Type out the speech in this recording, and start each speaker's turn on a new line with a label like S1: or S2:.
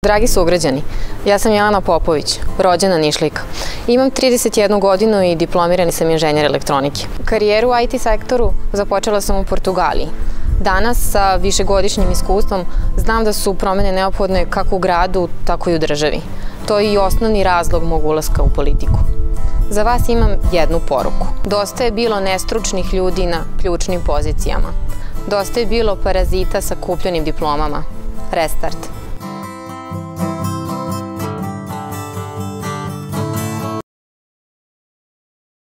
S1: Dragi sugrađani, ja sam Jelena Popović, rođena Nišlijka. Imam 31 godinu i diplomirani sam inženjer elektronike. Karijeru u IT sektoru započela sam u Portugaliji. Danas, sa višegodišnjim iskustvom, znam da su promene neophodne kako u gradu, tako i u državi. To je i osnovni razlog mog ulaska u politiku. Za vas imam jednu poruku. Dosta je bilo nestručnih ljudi na ključnim pozicijama. Dosta je bilo parazita sa kupljenim diplomama. Restart.